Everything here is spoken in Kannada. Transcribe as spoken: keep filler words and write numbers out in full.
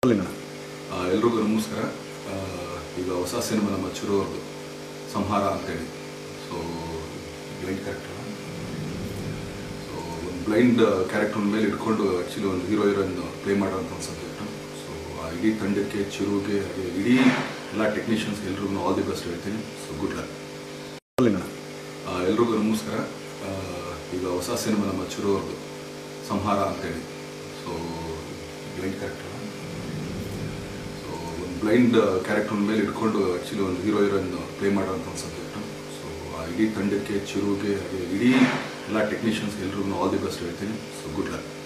ಎಲ್ರಿಗೂ ನಮಸ್ಕಾರ. ಈಗ ಹೊಸ ಸಿನಿಮಾ ನಮ್ಮ ಚಿರು ಅವ್ರದ್ದು ಸಂಹಾರ ಅಂತೇಳಿ. ಸೊ ಬ್ಲೈಂಡ್ ಕ್ಯಾರೆಕ್ಟರ್ ಸೊ ಒಂದು ಬ್ಲೈಂಡ್ ಕ್ಯಾರೆಕ್ಟರ್ ಮೇಲೆ ಇಟ್ಕೊಂಡು ಆ್ಯಕ್ಚುಲಿ ಒಂದು ಹೀರೋ ಹೀರೋಯಿನ್ ಪ್ಲೇ ಮಾಡೋಂಥ ಒಂದು ಸಬ್ಜೆಕ್ಟು. ಸೊ ಆ ಇಡೀ ತಂಡಕ್ಕೆ, ಚಿರುಗೆ, ಹಾಗೆ ಇಡೀ ಎಲ್ಲ ಟೆಕ್ನಿಷಿಯನ್ಸ್ ಎಲ್ರಿಗೂ ಆಲ್ ದಿ ಬೆಸ್ಟ್ ಹೇಳ್ತೀನಿ. So good luck. ಎಲ್ರಿಗೂ ನಮಸ್ಕಾರ. ಈಗ ಹೊಸ ಸಿನಿಮಾ ನಮ್ಮ ಚಿರು ಅವ್ರದ್ದು ಸಂಹಾರ ಅಂತೇಳಿ. ಸೊ ಬ್ಲೈಂಡ್ ಕ್ಯಾರೆಕ್ಟರ್ ಸೊ ಒಂದು ಬ್ಲೈಂಡ್ ಕ್ಯಾರೆಕ್ಟರ್ ಮೇಲೆ ಇಟ್ಕೊಂಡು ಆ್ಯಕ್ಚುಲಿ ಒಂದು ಹೀರೋ ಹೀರೋಯಿನ್ ಪ್ಲೇ ಮಾಡೋಂಥ ಒಂದು ಸಬ್ಜೆಕ್ಟು. ಸೊ ಆ ಇಡೀ ತಂಡಕ್ಕೆ, ಚಿರುಗೆ, ಹಾಗೆ ಇಡೀ ಎಲ್ಲ ಟೆಕ್ನಿಷಿಯನ್ಸ್ ಎಲ್ರಿಗೂ ಆಲ್ ದಿ ಬೆಸ್ಟ್ ಹೇಳ್ತೀನಿ. So good luck.